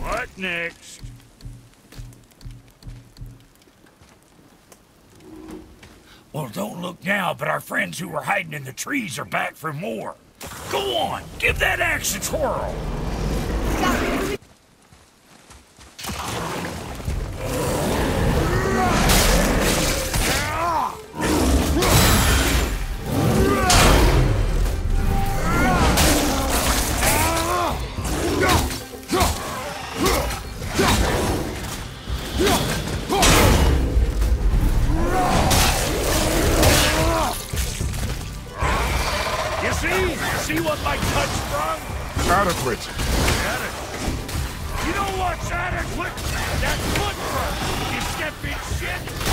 What next? Well, don't look now, but our friends who were hiding in the trees are back for more. Go on, give that axe a twirl. See what my touch sprung? Adequate. You know what's adequate? That foot first, you stepping shit!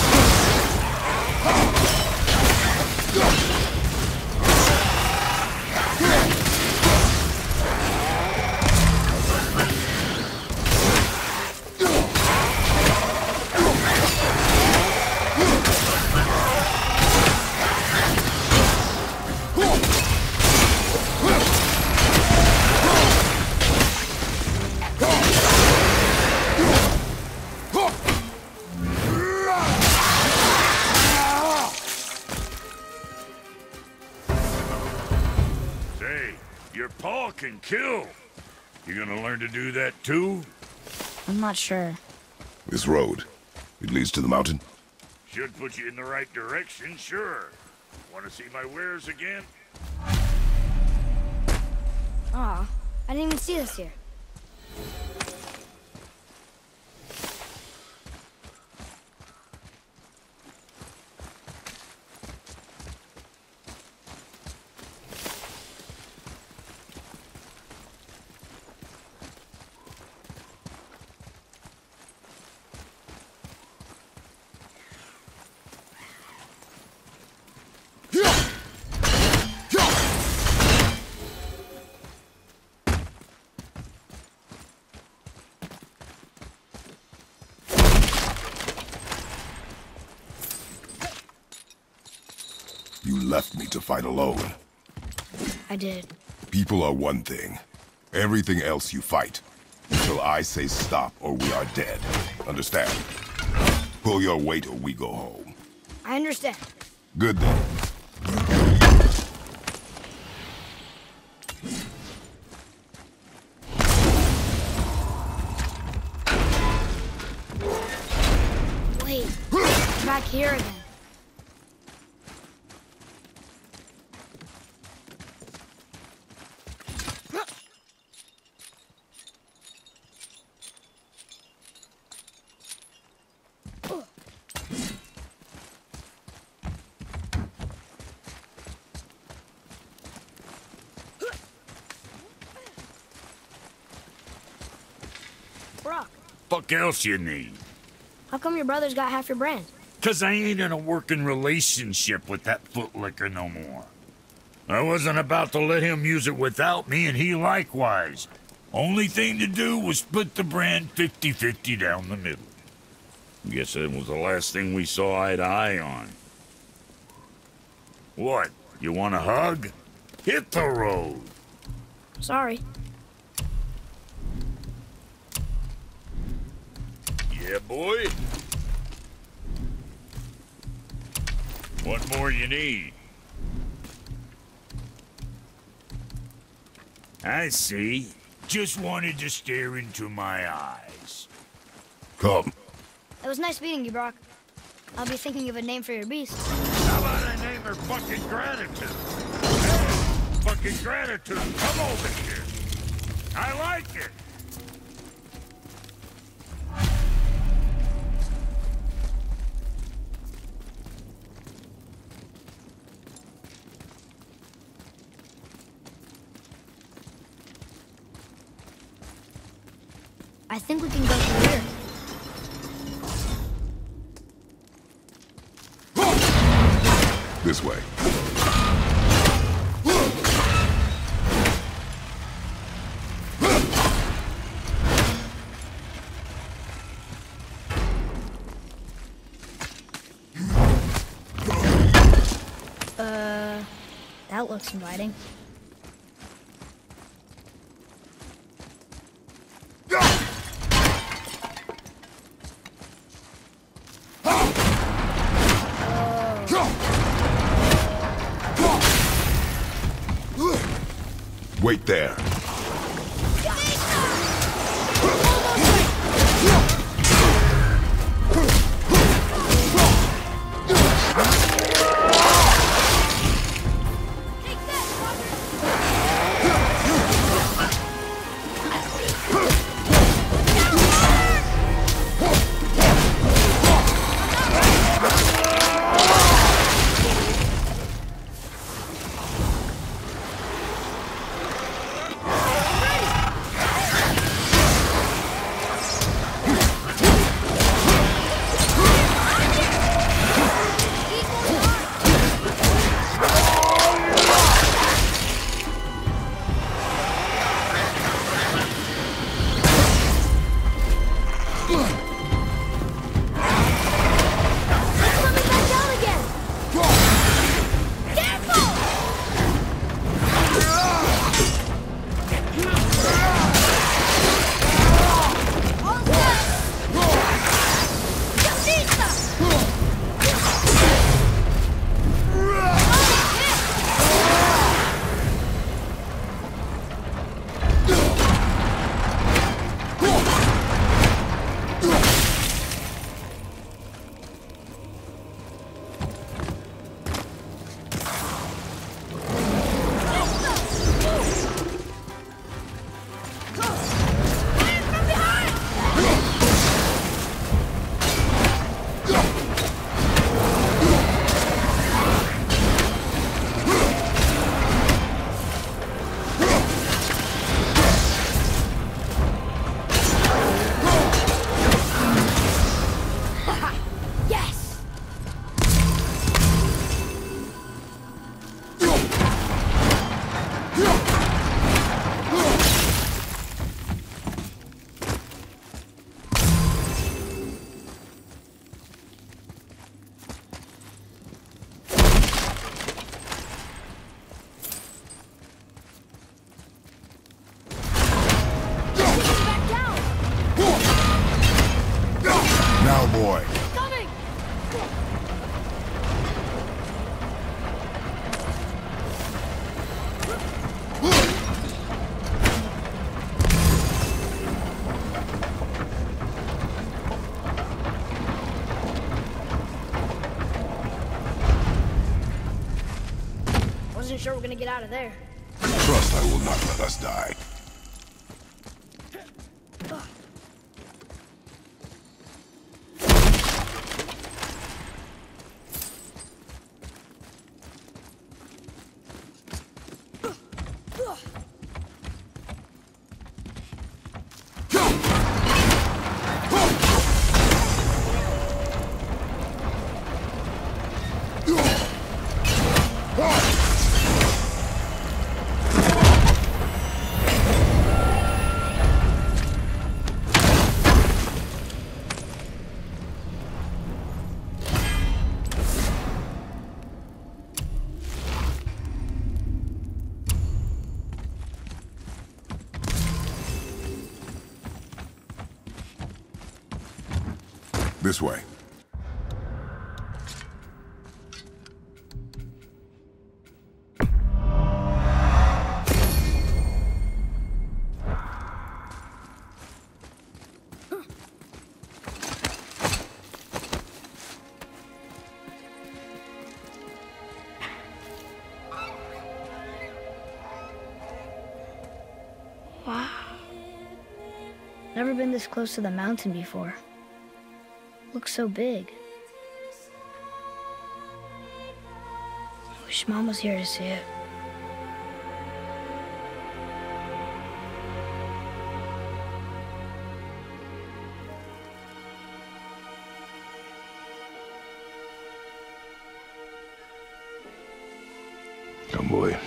Your paw can kill. You gonna learn to do that too? I'm not sure. This road, it leads to the mountain? Should put you in the right direction, sure. Want to see my wares again? Aw, I didn't even see this here. You left me to fight alone. I did. People are one thing. Everything else you fight. Until I say stop or we are dead. Understand? Pull your weight or we go home. I understand. Good then. Wait, I'm back here again. Brock, Fuck else you need? how come your brother's got half your brand? 'Cause I ain't in a working relationship with that footlicker no more. I wasn't about to let him use it without me, and he likewise. Only thing to do was split the brand 50-50 down the middle. Guess that was the last thing we saw eye to eye on. What? You want a hug? Hit the road! Sorry. Yeah, boy? What more you need? I see. Just wanted to stare into my eyes. Come. It was nice meeting you, Brock. I'll be thinking of a name for your beast. How about I name her fucking Gratitude? Hey, fucking Gratitude, come over here. I like it. I think we can go through here. This way. That looks inviting. Wait there. Now, boy. Coming! Wasn't sure we're gonna get out of there. Trust I will not let us die. This way. Wow. Never been this close to the mountain before. Looks so big. Wish Mom was here to see it. Come, boy.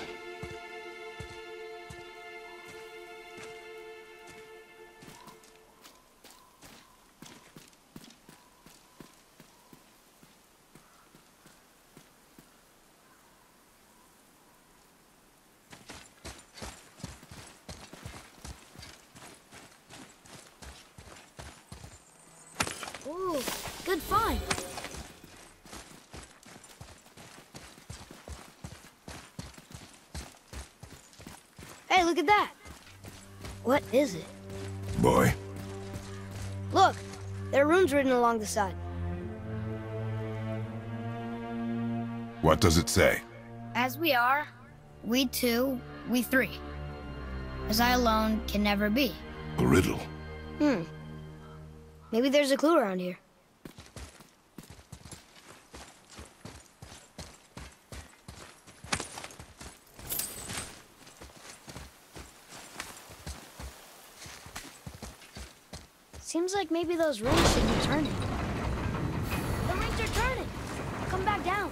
Ooh, good find. Hey, look at that. What is it? Boy, Look, there are runes written along the side. what does it say? As we are, we two, we three. As I alone can never be. A riddle. Maybe there's a clue around here. Seems like maybe those rings should be turning. The rings are turning! Come back down.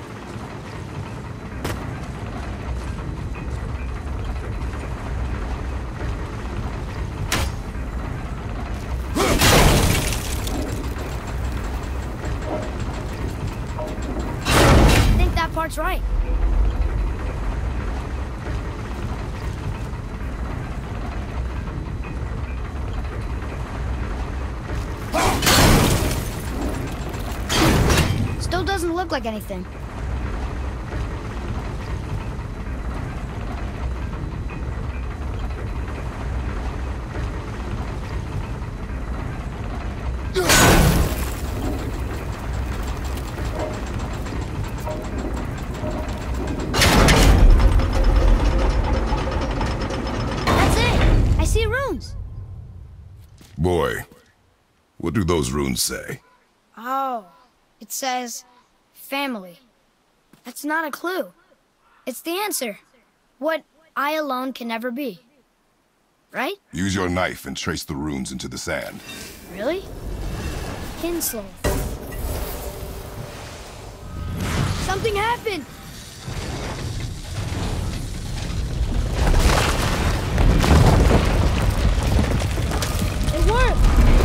I think that part's right. Still doesn't look like anything. That's it! I see runes! Boy, what do those runes say? Oh, it says family. That's not a clue. It's the answer. What I alone can never be. Right? Use your knife and trace the runes into the sand. Really? Kinslow. Something happened! It worked!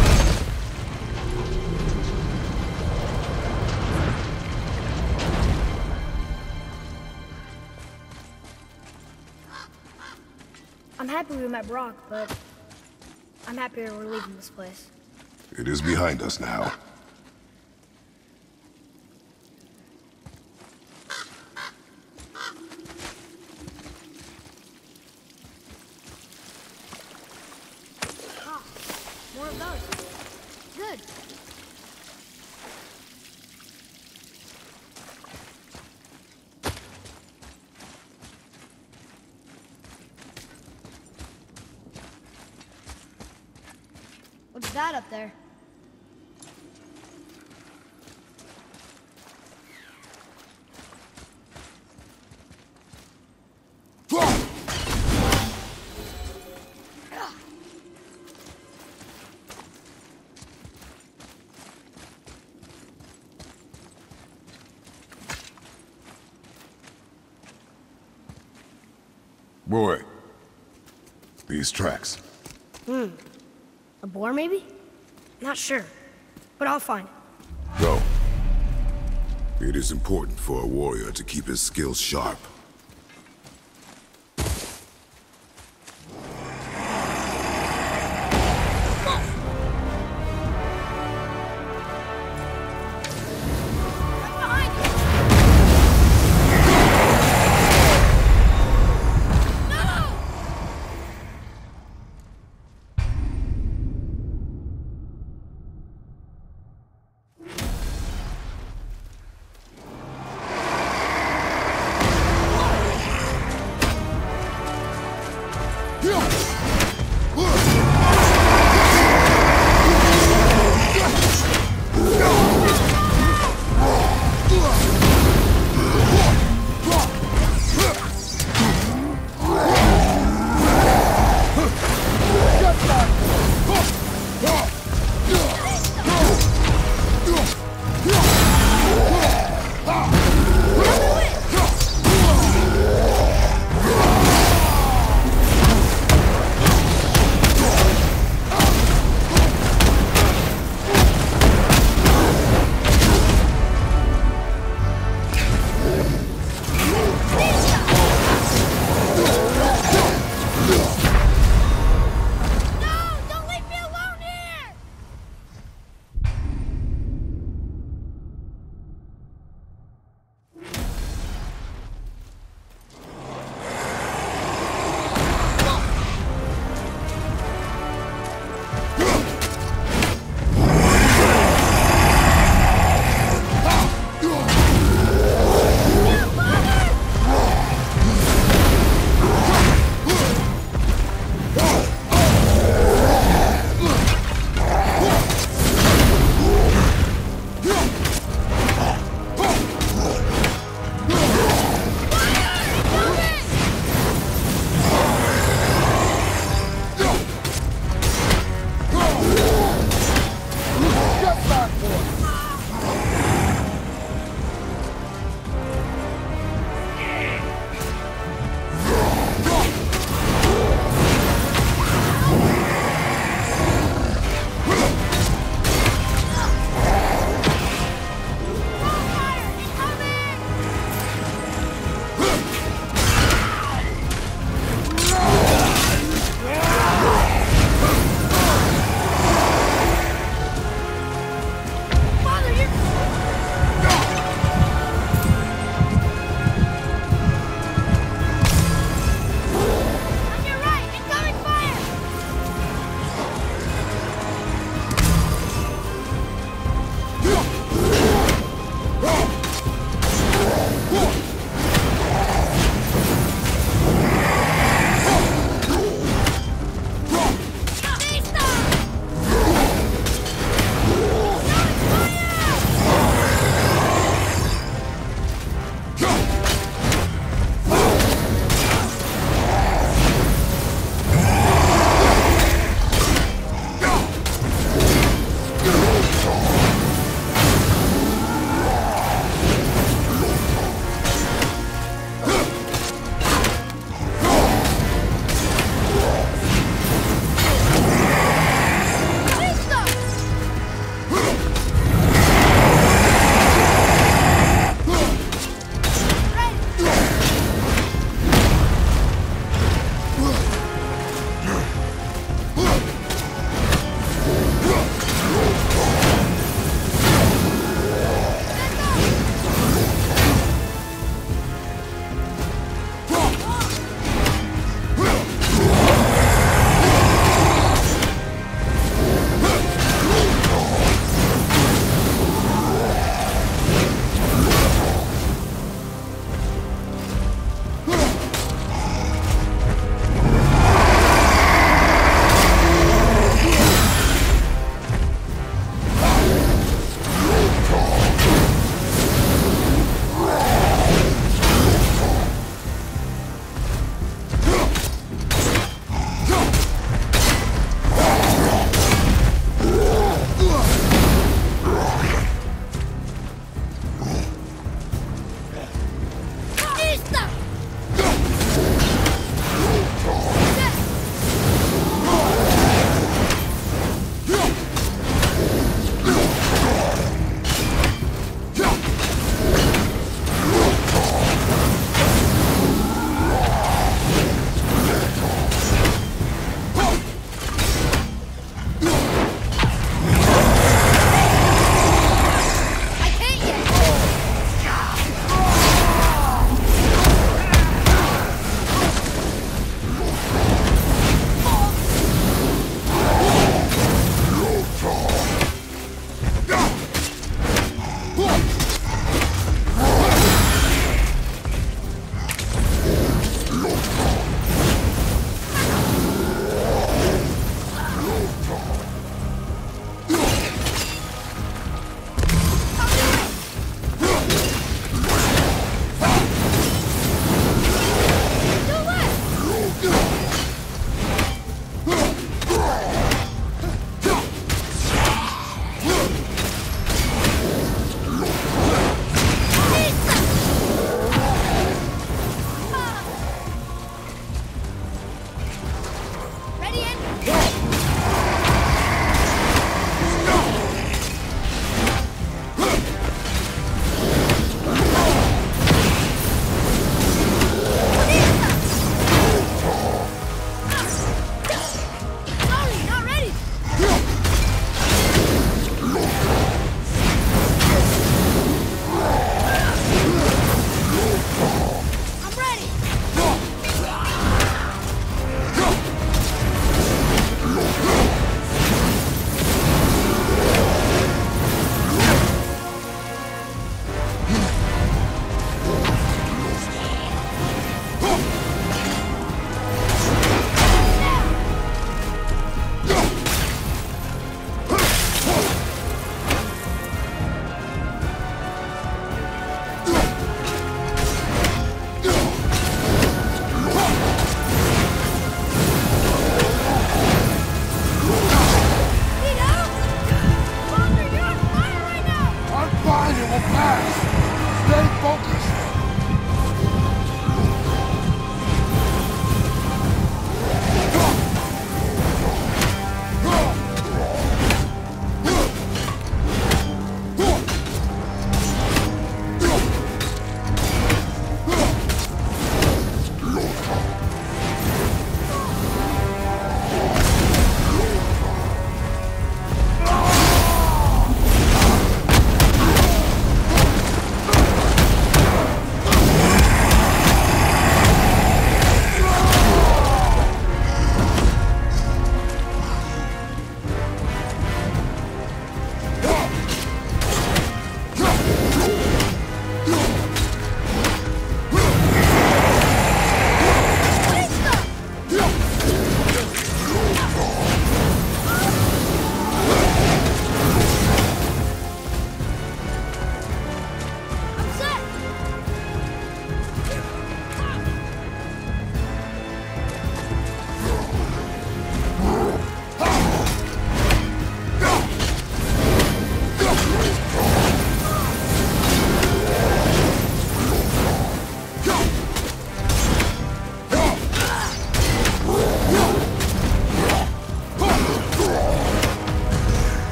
I'm happy we met Brock, but I'm happier we're leaving this place. It is behind us now. Ah, more of those. Good. What's that up there? Boy, these tracks. A boar, maybe? Not sure, but I'll find it. Go. It is important for a warrior to keep his skills sharp.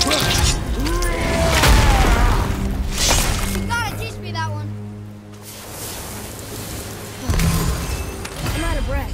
You gotta teach me that one. I'm out of breath.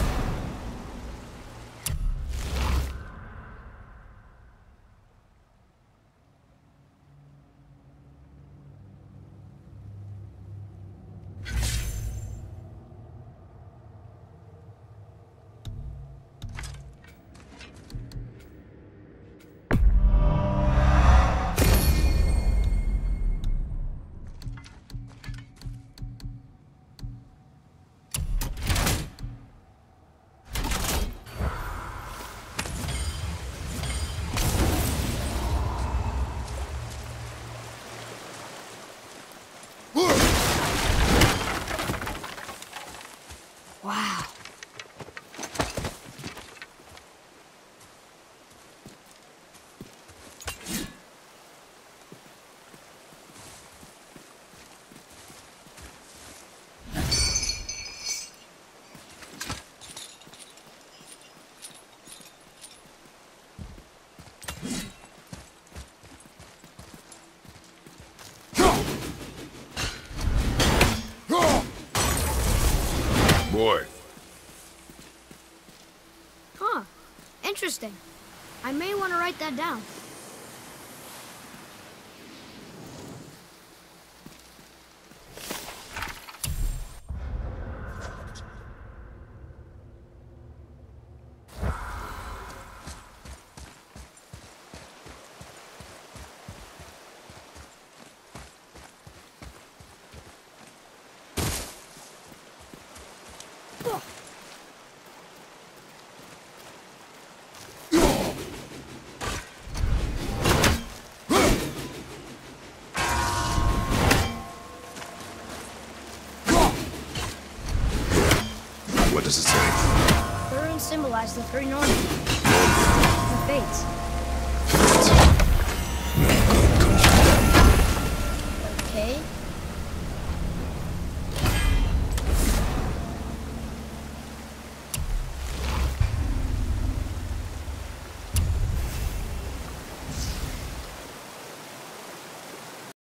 Wow. Boy. Huh. Interesting. I may want to write that down. What does it say? The runes symbolize the three Norns. The Fates.